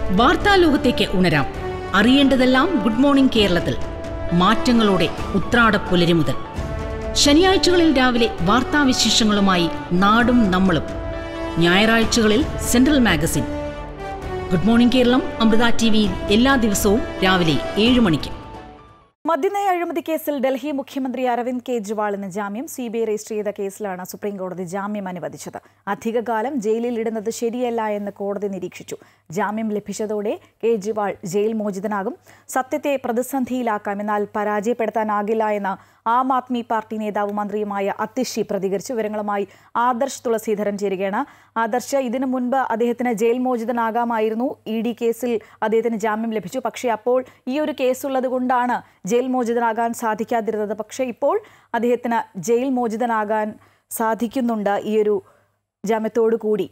വാർത്താലോകത്തേക്ക് ഉണരാം. അറിയേണ്ടതെല്ലാം good morning കേരളത്തിൽ. മാറ്റങ്ങളോടെ ഉത്രാടപ്പുലരി മുതൽ. ശനിയാഴ്ചകളിൽ രാവിലെ വാർത്താവിശേഷങ്ങളുമായി നാടും നമ്മളും. ഞായറാഴ്ചകളിൽ central magazine. Good morning Keralam Amrita ടിവിയിൽ എല്ലാ ദിവസവും രാവിലെ 7 മണിക്ക്. മദ്യനയ അഴിമതി കേസിൽ ഡൽഹി മുഖ്യമന്ത്രി അരവിന്ദ് കെജ്രിവാളിന് ജാമ്യം. CBI രജിസ്റ്റർ ചെയ്ത കേസിലാണ് സുപ്രീംകോടതി ജാമ്യം അനുവദിച്ചത്. അധികകാലം ജയിലിൽ ഇടുന്നത് ശരിയല്ല എന്ന് കോടതി നിരീക്ഷിച്ചു. ജാമ്യം ലഭിച്ചതോടെ കെജ്രിവാൾ ജയിൽ മോചിതനാകും. സത്യത്തെ പ്രതിസന്ധിയിലാക്കാം, എന്നാൽ പരാജയപ്പെടുത്താനാകില്ല എന്ന് ആം ആദ്മി പാർട്ടി നേതാവ് മന്ത്രിയുമായ അതിഷി പ്രതികരിച്ചു. വിവരങ്ങളുമായി ആദർശ് തുളസീധരൻ ചേരുകയാണ്. ആദർശ്, ഇതിനു മുൻപ് അദ്ദേഹത്തിന് ജയിൽ മോചിതനാകാമായിരുന്നു. ED കേസിൽ അദ്ദേഹത്തിന് ജാമ്യം ലഭിച്ചു. പക്ഷേ അപ്പോൾ ഈ ഒരു കേസുള്ളത് കൊണ്ടാണ് ജയിൽ മോചിതനാകാൻ സാധിക്കാതിരുന്നത്. പക്ഷേ ഇപ്പോൾ അദ്ദേഹത്തിന് ജയിൽ മോചിതനാകാൻ സാധിക്കുന്നുണ്ട് ഈ ഒരു ജാമ്യത്തോടു കൂടി.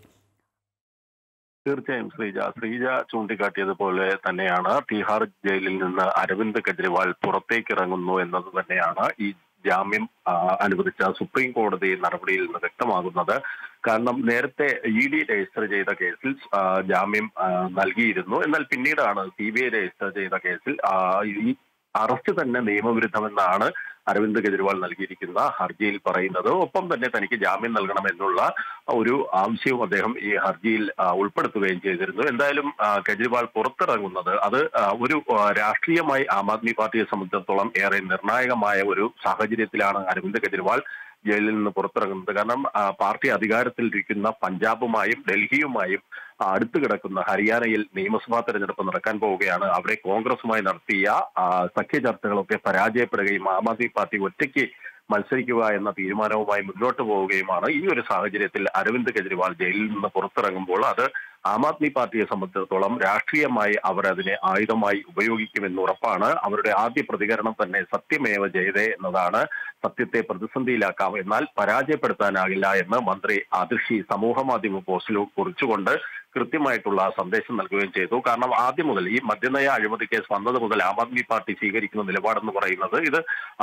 തീർച്ചയായും ശ്രീജ ചൂണ്ടിക്കാട്ടിയതുപോലെ തന്നെയാണ് തിഹാർ ജയിലിൽ നിന്ന് അരവിന്ദ് കെജ്രിവാൾ പുറത്തേക്ക് ഇറങ്ങുന്നു എന്നത് തന്നെയാണ് ഈ ജാമ്യം അനുവദിച്ച സുപ്രീം കോടതി നടപടിയിൽ നിന്ന് വ്യക്തമാകുന്നത്. കാരണം നേരത്തെ ED രജിസ്റ്റർ ചെയ്ത കേസിൽ ജാമ്യം നൽകിയിരുന്നു. എന്നാൽ പിന്നീടാണ് CBI രജിസ്റ്റർ ചെയ്ത കേസിൽ ഈ അറസ്റ്റ് തന്നെ നിയമവിരുദ്ധമെന്നാണ് അരവിന്ദ് കെജ്രിവാൾ നൽകിയിരിക്കുന്ന ഹർജിയിൽ പറയുന്നത്. ഒപ്പം തന്നെ തനിക്ക് ജാമ്യം നൽകണമെന്നുള്ള ഒരു ആവശ്യവും അദ്ദേഹം ഈ ഹർജിയിൽ ഉൾപ്പെടുത്തുകയും ചെയ്തിരുന്നു. എന്തായാലും കെജ്രിവാൾ പുറത്തിറങ്ങുന്നത് അത് ഒരു രാഷ്ട്രീയമായി ആം ആദ്മി പാർട്ടിയെ സംബന്ധിച്ചിടത്തോളം ഏറെ നിർണായകമായ ഒരു സാഹചര്യത്തിലാണ് അരവിന്ദ് കെജ്രിവാൾ ജയിലിൽ നിന്ന് പുറത്തിറങ്ങുന്നത്. കാരണം പാർട്ടി അധികാരത്തിലിരിക്കുന്ന പഞ്ചാബുമായും ഡൽഹിയുമായും അടുത്ത് കിടക്കുന്ന ഹരിയാനയിൽ നിയമസഭാ തെരഞ്ഞെടുപ്പ് നടക്കാൻ പോവുകയാണ്. അവിടെ കോൺഗ്രസുമായി നടത്തിയ സഖ്യ ചർച്ചകളൊക്കെ പരാജയപ്പെടുകയും ആം ആദ്മി പാർട്ടി ഒറ്റയ്ക്ക് മത്സരിക്കുക എന്ന തീരുമാനവുമായി മുന്നോട്ട് പോവുകയുമാണ്. ഈ ഒരു സാഹചര്യത്തിൽ അരവിന്ദ് കെജ്രിവാൾ ജയിലിൽ നിന്ന് പുറത്തിറങ്ങുമ്പോൾ അത് ആം ആദ്മി പാർട്ടിയെ സംബന്ധിച്ചിടത്തോളം രാഷ്ട്രീയമായി അവർ അതിനെ ആയുധമായി ഉപയോഗിക്കുമെന്ന് ഉറപ്പാണ്. അവരുടെ ആദ്യ പ്രതികരണം തന്നെ സത്യമേവ ജയതേ എന്നതാണ്. സത്യത്തെ പ്രതിസന്ധിയിലാക്കാം, എന്നാൽ പരാജയപ്പെടുത്താനാകില്ല എന്ന് മന്ത്രി അതിഷി സമൂഹ മാധ്യമ പോസ്റ്റിൽ കുറിച്ചുകൊണ്ട് കൃത്യമായിട്ടുള്ള സന്ദേശം നൽകുകയും ചെയ്തു. കാരണം ആദ്യം മുതൽ ഈ മദ്യനയ അഴിമതി കേസ് വന്നത് മുതൽ ആം ആദ്മി പാർട്ടി സ്വീകരിക്കുന്ന നിലപാടെന്ന് പറയുന്നത് ഇത്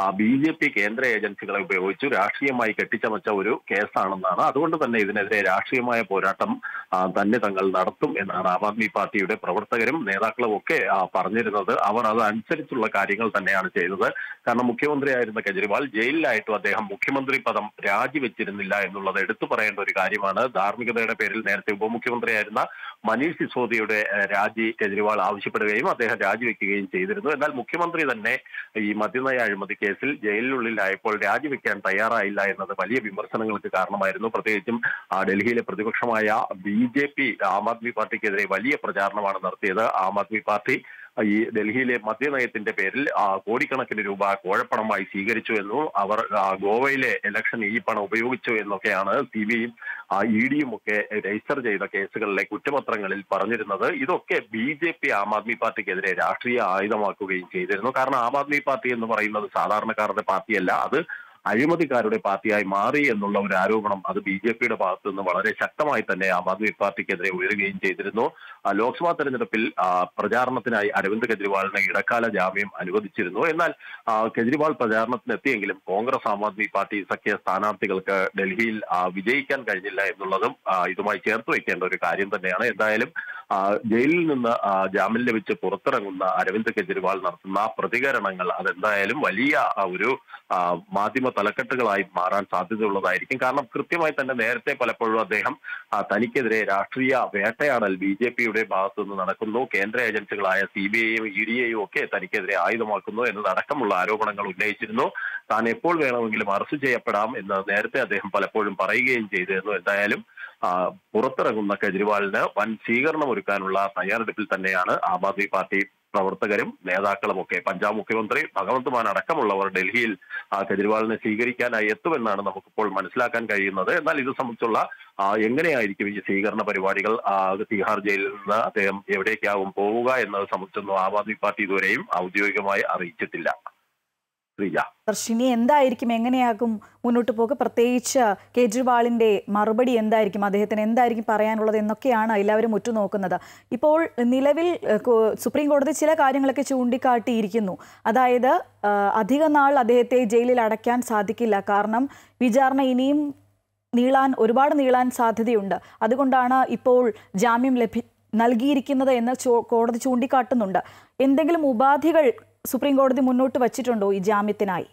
BJP കേന്ദ്ര ഏജൻസികളെ ഉപയോഗിച്ച് രാഷ്ട്രീയമായി കെട്ടിച്ചമച്ച ഒരു കേസാണെന്നാണ്. അതുകൊണ്ട് തന്നെ ഇതിനെതിരെ രാഷ്ട്രീയമായ പോരാട്ടം തന്നെ തങ്ങൾ നടത്തും എന്നാണ് ആം ആദ്മി പാർട്ടിയുടെ പ്രവർത്തകരും നേതാക്കളും ഒക്കെ പറഞ്ഞിരുന്നത്. അവർ അതനുസരിച്ചുള്ള കാര്യങ്ങൾ തന്നെയാണ് ചെയ്തത്. കാരണം മുഖ്യമന്ത്രിയായിരുന്ന കെജ്രിവാൾ ജയിലിലായിട്ടും അദ്ദേഹം മുഖ്യമന്ത്രി പദം രാജിവെച്ചിരുന്നില്ല എന്നുള്ളത് എടുത്തു പറയേണ്ട ഒരു കാര്യമാണ്. ധാർമ്മികതയുടെ പേരിൽ നേരത്തെ ഉപമുഖ്യമന്ത്രിയായിരുന്ന മനീഷ് സിസോദിയുടെ രാജി കെജ്രിവാൾ ആവശ്യപ്പെടുകയും അദ്ദേഹം രാജിവെക്കുകയും ചെയ്തിരുന്നു. എന്നാൽ മുഖ്യമന്ത്രി തന്നെ ഈ മദ്യനയ അഴിമതി കേസിൽ ജയിലിനുള്ളിലായപ്പോൾ രാജിവെക്കാൻ തയ്യാറായില്ല എന്നത് വലിയ വിമർശനങ്ങൾക്ക് കാരണമായിരുന്നു. പ്രത്യേകിച്ചും ഡൽഹിയിലെ പ്രതിപക്ഷമായ BJP ആം ആദ്മി പാർട്ടിക്കെതിരെ വലിയ പ്രചാരണമാണ് നടത്തിയത്. ആം ആദ്മി പാർട്ടി ഈ ഡൽഹിയിലെ മദ്യനയത്തിന്റെ പേരിൽ കോടിക്കണക്കിന് രൂപ കോഴപ്പണമായി സ്വീകരിച്ചു എന്നും അവർ ഗോവയിലെ ഇലക്ഷൻ ഈ പണം ഉപയോഗിച്ചു എന്നൊക്കെയാണ് CBIയും EDയും ഒക്കെ രജിസ്റ്റർ ചെയ്ത കേസുകളിലെ കുറ്റപത്രങ്ങളിൽ പറഞ്ഞിരുന്നത്. ഇതൊക്കെ BJP ആം ആദ്മി പാർട്ടിക്കെതിരെ രാഷ്ട്രീയ ആയുധമാക്കുകയും ചെയ്തിരുന്നു. കാരണം ആം ആദ്മി പാർട്ടി എന്ന് പറയുന്നത് സാധാരണക്കാരുടെ പാർട്ടിയല്ല, അത് അഴിമതിക്കാരുടെ പാർട്ടിയായി മാറി എന്നുള്ള ഒരു ആരോപണം അത് BJPയുടെ ഭാഗത്തു നിന്ന് വളരെ ശക്തമായി തന്നെ ആം ആദ്മി പാർട്ടിക്കെതിരെ ഉയരുകയും ചെയ്തിരുന്നു. ലോക്സഭാ തെരഞ്ഞെടുപ്പിൽ പ്രചാരണത്തിനായി അരവിന്ദ് കെജ്രിവാളിന് ഇടക്കാല ജാമ്യം അനുവദിച്ചിരുന്നു. എന്നാൽ കെജ്രിവാൾ പ്രചാരണത്തിനെത്തിയെങ്കിലും കോൺഗ്രസ് ആം ആദ്മി പാർട്ടി സഖ്യ സ്ഥാനാർത്ഥികൾക്ക് ഡൽഹിയിൽ വിജയിക്കാൻ കഴിഞ്ഞില്ല എന്നുള്ളതും ഇതുമായി ചേർത്ത് വയ്ക്കേണ്ട ഒരു കാര്യം തന്നെയാണ്. എന്തായാലും ജയിലിൽ നിന്ന് ജാമ്യം ലഭിച്ച് പുറത്തിറങ്ങുന്ന അരവിന്ദ് കെജ്രിവാൾ നടത്തുന്ന പ്രതികരണങ്ങൾ അതെന്തായാലും വലിയ ഒരു മാധ്യമ തലക്കെട്ടുകളായി മാറാൻ സാധ്യതയുള്ളതായിരിക്കും. കാരണം കൃത്യമായി തന്നെ നേരത്തെ പലപ്പോഴും അദ്ദേഹം തനിക്കെതിരെ രാഷ്ട്രീയ വേട്ടയാടൽ BJPയുടെ ഭാഗത്തുനിന്ന് നടക്കുന്നു, കേന്ദ്ര ഏജൻസികളായ CBIയെയും EDയെയും ഒക്കെ തനിക്കെതിരെ ആയുധമാക്കുന്നു എന്നതടക്കമുള്ള ആരോപണങ്ങൾ ഉന്നയിച്ചിരുന്നു. താൻ എപ്പോൾ വേണമെങ്കിലും അറസ്റ്റ് ചെയ്യപ്പെടാം എന്ന് നേരത്തെ അദ്ദേഹം പലപ്പോഴും പറയുകയും ചെയ്തിരുന്നു. എന്തായാലും പുറത്തിറങ്ങുന്ന കെജ്രിവാളിന് വൻ സ്വീകരണം ഒരുക്കാനുള്ള തയ്യാറെടുപ്പിൽ തന്നെയാണ് ആം ആദ്മി പാർട്ടി പ്രവർത്തകരും നേതാക്കളും ഒക്കെ. പഞ്ചാബ് മുഖ്യമന്ത്രി ഭഗവന്ത് മാൻ അടക്കമുള്ളവർ ഡൽഹിയിൽ കെജ്രിവാളിനെ സ്വീകരിക്കാനായി എത്തുമെന്നാണ് നമുക്കിപ്പോൾ മനസ്സിലാക്കാൻ കഴിയുന്നത്. എന്നാൽ ഇത് സംബന്ധിച്ചുള്ള എങ്ങനെയായിരിക്കും ഈ സ്വീകരണ പരിപാടികൾ, തിഹാർ ജയിലിൽ നിന്ന് അദ്ദേഹം എവിടേക്കാവും പോവുക എന്നത് സംബന്ധിച്ചൊന്നും ആം ആദ്മി പാർട്ടി ഇതുവരെയും ഔദ്യോഗികമായി അറിയിച്ചിട്ടില്ല. ദർശിനി, എന്തായിരിക്കും, എങ്ങനെയാകും മുന്നോട്ട് പോകുക? പ്രത്യേകിച്ച് കേജ്രിവാളിന്റെ മറുപടി എന്തായിരിക്കും, അദ്ദേഹത്തിന് എന്തായിരിക്കും പറയാനുള്ളത് എന്നൊക്കെയാണ് എല്ലാവരും ഉറ്റുനോക്കുന്നത്. ഇപ്പോൾ നിലവിൽ സുപ്രീം കോടതി ചില കാര്യങ്ങളൊക്കെ ചൂണ്ടിക്കാട്ടിയിരിക്കുന്നു. അതായത് അധിക നാൾ അദ്ദേഹത്തെ ജയിലിൽ അടയ്ക്കാൻ സാധിക്കില്ല. കാരണം വിചാരണ ഇനിയും ഒരുപാട് നീളാൻ സാധ്യതയുണ്ട്. അതുകൊണ്ടാണ് ഇപ്പോൾ ജാമ്യം നൽകിയിരിക്കുന്നത് എന്ന് കോടതി ചൂണ്ടിക്കാട്ടുന്നുണ്ട്. എന്തെങ്കിലും ഉപാധികൾ സുപ്രീം കോടതി മുന്നോട്ട് വച്ചിട്ടുണ്ടോ ഈ ജാമ്യത്തിനായി?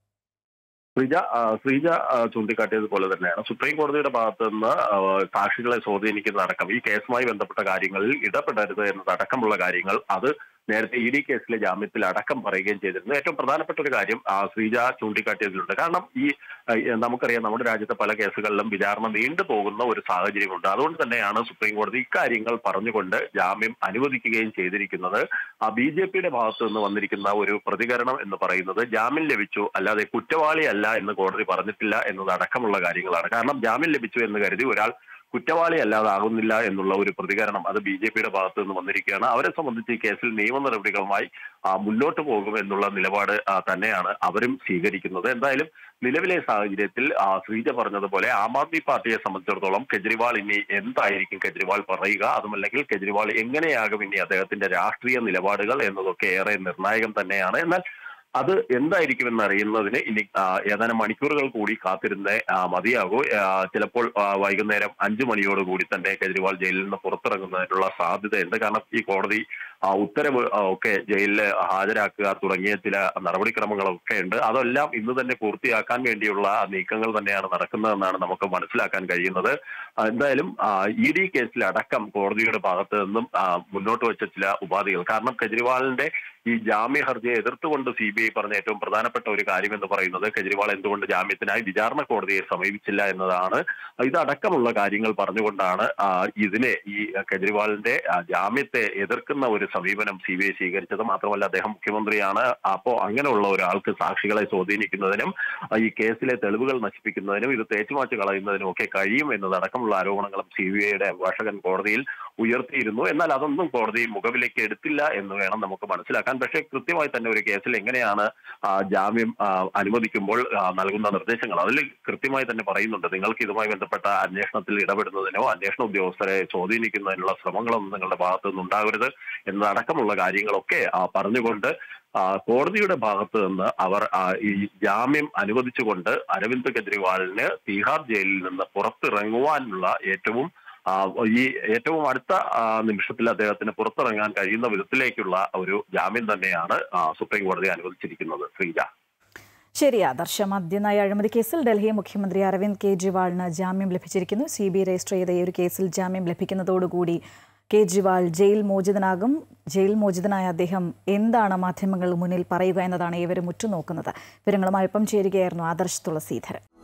ശ്രീജ ചൂണ്ടിക്കാട്ടിയതുപോലെ തന്നെയാണ് സുപ്രീം കോടതിയുടെ ഭാഗത്ത് നിന്ന് സാക്ഷികളെ സ്വാധീനിക്കുന്നതടക്കം ഈ കേസുമായി ബന്ധപ്പെട്ട കാര്യങ്ങളിൽ ഇടപെടരുത് എന്നതടക്കമുള്ള കാര്യങ്ങൾ അത് നേരത്തെ ഇ.ഡി. കേസിലെ ജാമ്യത്തിൽ അടക്കം പറയുകയും ചെയ്തിരുന്നു. ഏറ്റവും പ്രധാനപ്പെട്ട ഒരു കാര്യം ശ്രീജ ചൂണ്ടിക്കാട്ടിയതിലുണ്ട്. കാരണം നമുക്കറിയാം നമ്മുടെ രാജ്യത്തെ പല കേസുകളിലും വിചാരണ നീണ്ടുപോകുന്ന ഒരു സാഹചര്യമുണ്ട്. അതുകൊണ്ട് തന്നെയാണ് സുപ്രീം കോടതി ഇക്കാര്യങ്ങൾ പറഞ്ഞുകൊണ്ട് ജാമ്യം അനുവദിക്കുകയും ചെയ്തിരിക്കുന്നത്. ബി.ജെ.പിയുടെ ഭാഗത്തു നിന്ന് വന്നിരിക്കുന്ന ഒരു പ്രതികരണം എന്ന് പറയുന്നത് ജാമ്യം ലഭിച്ചു, അല്ലാതെ കുറ്റവാളിയല്ല എന്ന് കോടതി പറഞ്ഞിട്ടില്ല എന്നതടക്കമുള്ള കാര്യങ്ങളാണ്. കാരണം ജാമ്യം ലഭിച്ചു എന്ന് കരുതി ഒരാൾ കുറ്റവാളി അല്ലാതാകുന്നില്ല എന്നുള്ള ഒരു പ്രതികരണം അത് ബി.ജെ.പിയുടെ ഭാഗത്തു നിന്ന് വന്നിരിക്കുകയാണ്. അവരെ സംബന്ധിച്ച് ഈ കേസിൽ നിയമ നടപടികളുമായി മുന്നോട്ട് പോകും എന്നുള്ള നിലപാട് തന്നെയാണ് അവരും സ്വീകരിക്കുന്നത്. എന്തായാലും നിലവിലെ സാഹചര്യത്തിൽ ശ്രീജ പറഞ്ഞതുപോലെ ആം ആദ്മി പാർട്ടിയെ സംബന്ധിച്ചിടത്തോളം കെജ്രിവാൾ ഇനി എന്തായിരിക്കും കെജ്രിവാൾ പറയുക, അതുമല്ലെങ്കിൽ കെജ്രിവാൾ എങ്ങനെയാകും ഇനി അദ്ദേഹത്തിന്റെ രാഷ്ട്രീയ നിലപാടുകൾ എന്നതൊക്കെ ഏറെ നിർണായകം തന്നെയാണ്. എന്നാൽ അത് എന്തായിരിക്കുമെന്ന് അറിയുന്നതിന് ഇനി ഏതാനും മണിക്കൂറുകൾ കൂടി കാത്തിരുന്നേ മതിയാകൂ. ചിലപ്പോൾ വൈകുന്നേരം 5 മണിയോടുകൂടി തന്നെ കെജ്രിവാൾ ജയിലിൽ നിന്ന് പുറത്തിറങ്ങുന്നതിനുള്ള സാധ്യതയുണ്ട്. കാരണം ഈ കോടതി ഉത്തരവ് ഒക്കെ ജയിലിൽ ഹാജരാക്കുക തുടങ്ങിയ ചില നടപടിക്രമങ്ങളൊക്കെ ഉണ്ട്. അതെല്ലാം ഇന്ന് തന്നെ പൂർത്തിയാക്കാൻ വേണ്ടിയുള്ള നീക്കങ്ങൾ തന്നെയാണ് നടക്കുന്നതെന്നാണ് നമുക്ക് മനസ്സിലാക്കാൻ കഴിയുന്നത്. എന്തായാലും ഇ.ഡി. കേസിലടക്കം കോടതിയുടെ ഭാഗത്ത് നിന്നും മുന്നോട്ട് വെച്ച ചില ഉപാധികൾ, കാരണം കെജ്രിവാളിന്റെ ഈ ജാമ്യ ഹർജിയെ എതിർത്തുകൊണ്ട് CBI പറഞ്ഞ ഏറ്റവും പ്രധാനപ്പെട്ട ഒരു കാര്യം എന്ന് പറയുന്നത് കെജ്രിവാൾ എന്തുകൊണ്ട് ജാമ്യത്തിനായി വിചാരണ കോടതിയെ സമീപിച്ചില്ല എന്നതാണ്. ഇതടക്കമുള്ള കാര്യങ്ങൾ പറഞ്ഞുകൊണ്ടാണ് ഈ കെജ്രിവാളിന്റെ ജാമ്യത്തെ എതിർക്കുന്ന ഒരു സമീപനം CBI സ്വീകരിച്ചത്. മാത്രമല്ല അദ്ദേഹം മുഖ്യമന്ത്രിയാണ്. അപ്പോൾ അങ്ങനെയുള്ള ഒരാൾക്ക് സാക്ഷികളെ സ്വാധീനിക്കുന്നതിനും ഈ കേസിലെ തെളിവുകൾ നശിപ്പിക്കുന്നതിനും ഇത് തേച്ചുമാച്ച് കളയുന്നതിനും ഒക്കെ കഴിയും എന്നതടക്കമുള്ള ആരോപണങ്ങളും CBIയുടെ അഭിഭാഷകൻ കോടതിയിൽ ഉയർത്തിയിരുന്നു. എന്നാൽ അതൊന്നും കോടതി മുഖവിലേക്ക് എടുത്തില്ല എന്ന് വേണം നമുക്ക് മനസ്സിലാക്കാൻ. പക്ഷേ കൃത്യമായി തന്നെ ഒരു കേസിൽ എങ്ങനെയാണ് ജാമ്യം അനുവദിക്കുമ്പോൾ നൽകുന്ന നിർദ്ദേശങ്ങൾ അതിൽ കൃത്യമായി തന്നെ പറയുന്നുണ്ട്. നിങ്ങൾക്ക് ഇതുമായി ബന്ധപ്പെട്ട അന്വേഷണത്തിൽ ഇടപെടുന്നതിനോ അന്വേഷണ ഉദ്യോഗസ്ഥരെ സ്വാധീനിക്കുന്നതിനുള്ള ശ്രമങ്ങളൊന്നും നിങ്ങളുടെ ഭാഗത്തു നിന്നുണ്ടാകരുത് എന്നതടക്കമുള്ള കാര്യങ്ങളൊക്കെ പറഞ്ഞുകൊണ്ട് കോടതിയുടെ ഭാഗത്ത് നിന്ന് അവർ ഈ ജാമ്യം അനുവദിച്ചുകൊണ്ട് അരവിന്ദ് കെജ്രിവാളിന് തീഹാർ ജയിലിൽ നിന്ന് പുറത്തിറങ്ങുവാനുള്ള ഏറ്റവും അടുത്ത നിമിഷത്തിൽ അദ്ദേഹത്തിന് പുറത്തിറങ്ങാൻ കഴിയുന്ന വിധത്തിലേക്കുള്ള ഒരു ജാമ്യം തന്നെയാണ് സുപ്രീം കോടതി അനുവദിച്ചിരിക്കുന്നത്. ശ്രീജ. ശരി ആദർശ. മദ്യനയ അഴിമതി കേസിൽ ഡൽഹി മുഖ്യമന്ത്രി അരവിന്ദ് കെജ്രിവാളിന് ജാമ്യം ലഭിച്ചിരിക്കുന്നു. CBI രജിസ്റ്റർ ചെയ്ത ഈ ഒരു കേസിൽ ജാമ്യം ലഭിക്കുന്നതോടുകൂടി കേജ്രിവാൾ ജയിൽ മോചിതനാകും. ജയിൽ മോചിതനായ അദ്ദേഹം എന്താണ് മാധ്യമങ്ങൾ മുന്നിൽ പറയുക എന്നതാണ് ഏവരും ഉറ്റുനോക്കുന്നത്. വിവരങ്ങളുമായി ഒപ്പം ചേരുകയായിരുന്നു ആദർശ് തുളസീധരൻ.